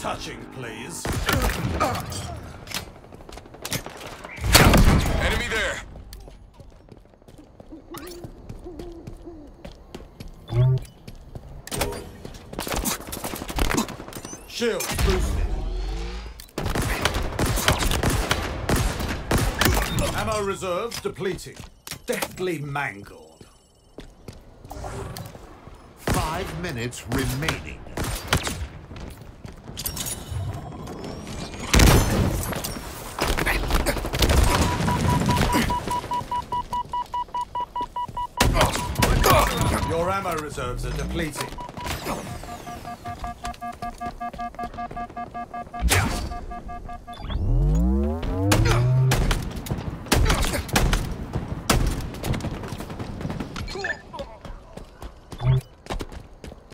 touching, please. Enemy there. Shield boosted. Ammo reserves depleting. Deftly mangled. 5 minutes remaining. Your ammo reserves are depleting.